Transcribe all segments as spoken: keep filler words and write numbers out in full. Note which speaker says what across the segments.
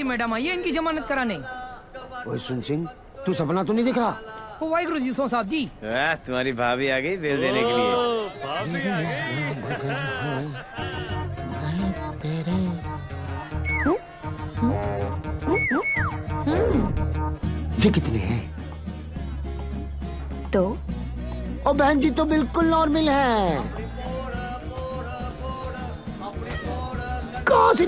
Speaker 1: जी madam आई है इनकी जमानत कराने।
Speaker 2: ओए सुन सिंह, तू सपना तो नहीं दिख रहा?
Speaker 1: ओ वाहिगुरु जी सो साहब जी।
Speaker 3: वाह, तुम्हारी भाभी आ गई बेल देने के लिए।
Speaker 4: भाभी आ गई।
Speaker 2: ये कितने हैं?
Speaker 5: तो
Speaker 2: ओ बहन जी तो बिल्कुल नॉर्मल है। कहाँ से?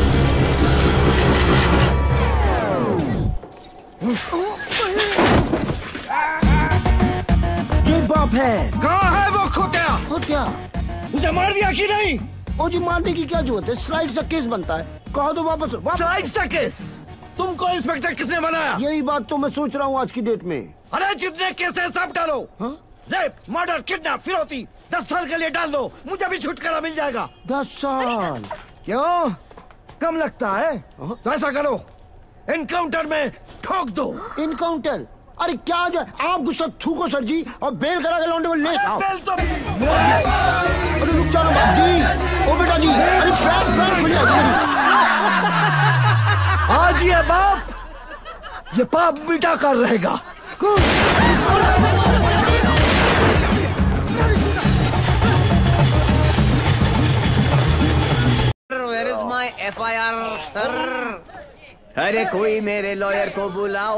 Speaker 2: ये बाप है।
Speaker 4: कहाँ है वो खोतिया?
Speaker 2: खोतिया
Speaker 4: मुझे मार दिया कि नहीं?
Speaker 2: ओ जी मारने की क्या जरूरत है? स्लाइड सा केस बनता है, कहा तो वापस, वापस।
Speaker 4: स्लाइड सा केस? तुमको इंस्पेक्टर किसने बनाया?
Speaker 2: यही बात तो मैं सोच रहा हूँ आज की डेट में।
Speaker 4: अरे जितने केस है सब डालो।
Speaker 2: हाँ?
Speaker 4: रेप, मर्डर, किडनैप, फिरौती, दस साल के लिए डाल दो, मुझे भी छुटकारा मिल जाएगा।
Speaker 2: दस साल?
Speaker 4: क्यों कम लगता है? तो ऐसा करो, एनकाउंटर में ठोक दो।
Speaker 2: इनकाउंटर? अरे क्या जो आप गुस्सा थूको सर जी और बेल करा के लौंडे को ले आओ।
Speaker 4: बेल तो
Speaker 2: अरे रुक जाओ जी, ओ बेटा जी, अरे पैर पैर खुल जाएगी।
Speaker 4: आज ये बाप ये पाप मिटा कर रहेगा।
Speaker 3: Where is my F I R, sir? अरे कोई मेरे लॉयर को बुलाओ,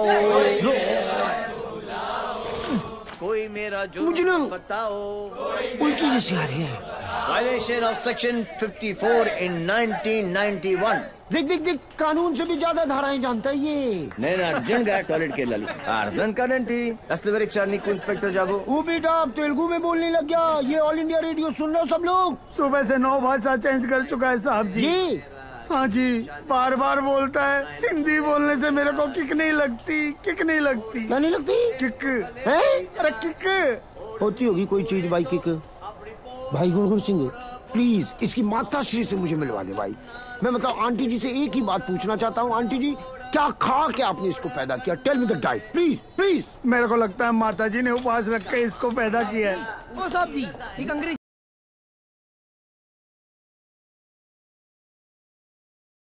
Speaker 3: कोई मेरा जुर्म बताओ।
Speaker 2: उल्टी जैसी आ रही है।
Speaker 3: Violation of section fifty-four in nineteen ninety-one.
Speaker 2: देख देख देख, कानून से भी ज्यादा धाराएं जानता है ये।
Speaker 3: నేను అర్జున్గా టాయిలెట్ కి వెళ్ళాలి అర్థం కాదండి అసలు వెరిచారు నీకు ఇన్స్పెక్టర్ జాబు।
Speaker 2: वो बेटा आप तेलुगु में बोलने लग गया। ये ऑल इंडिया रेडियो सुन रहे हो सब लोग?
Speaker 6: सुबह से नौ भाषा चेंज कर चुका है साहब जी।
Speaker 2: जी
Speaker 6: हाँ जी, बार बार बोलता है। हिंदी बोलने से मेरे को किक नहीं लगती, किक नहीं लगती।
Speaker 2: क्या नहीं लगती?
Speaker 6: किक
Speaker 2: है?
Speaker 6: अरे किक
Speaker 2: होती होगी कोई चीज भाई किक। भाई गुरगुर सिंह प्लीज इसकी माता श्री से मुझे मिलवा दे भाई। मैं मतलब आंटी जी से एक ही बात पूछना चाहता हूँ। आंटी जी क्या खा के आपने इसको पैदा किया? Tell me the diet please please.
Speaker 6: मेरे को लगता है माता जी ने उपवास रख के इसको पैदा किया है।
Speaker 1: ओ साहब जी एक अंग्रेजी